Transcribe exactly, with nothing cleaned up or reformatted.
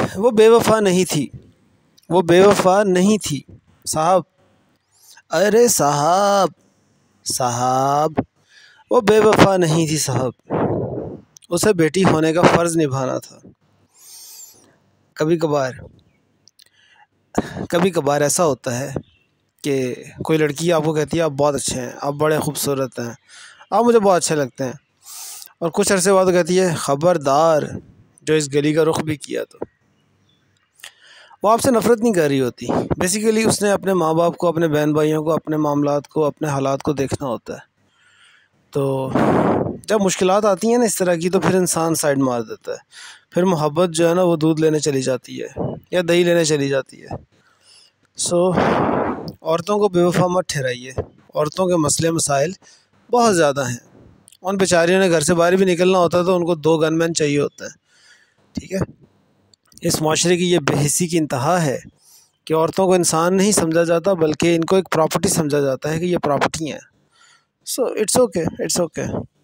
وہ بے وفا نہیں تھی، وہ بے وفا نہیں تھی صاحب، ارے صاحب صاحب وہ بے وفا نہیں تھی صاحب، اسے بیٹی ہونے کا فرض نبھانا تھا۔ کبھی کبھار کبھی کبھار ایسا ہوتا ہے کہ کوئی لڑکی آپ کو کہتی ہے آپ بہت اچھے ہیں، آپ بڑے خوبصورت ہیں، آپ مجھے بہت اچھے لگتے ہیں، اور کچھ عرصے بعد کہتی ہے خبردار جو اس گلی کا رخ بھی کیا تو۔ وہ آپ سے نفرت نہیں کر رہی ہوتی، بیسیکلی اس نے اپنے ماں باپ کو، اپنے بہن بھائیوں کو، اپنے معاملات کو، اپنے حالات کو دیکھنا ہوتا ہے۔ تو جب مشکلات آتی ہیں نا اس طرح کی، تو پھر انسان سائڈ مار دیتا ہے، پھر محبت جو ہے نا وہ دودھ لینے چلی جاتی ہے یا دہی لینے چلی جاتی ہے۔ سو عورتوں کو بے وفا مت ٹھہرائیے، عورتوں کے مسئلے مسائل بہت زیادہ ہیں، ان بیچاریوں نے گھر سے باہر بھی نکلنا ہوتا ہے تو ان کو دو گن مین چاہیے ہوتا ہے، ٹھیک ہے۔ اس معاشرے کی یہ بے حسی کی انتہا ہے کہ عورتوں کو انسان نہیں سمجھا جاتا، بلکہ ان کو ایک پراپرٹی سمجھا جاتا ہے کہ یہ پراپرٹی ہیں۔ So it's okay it's okay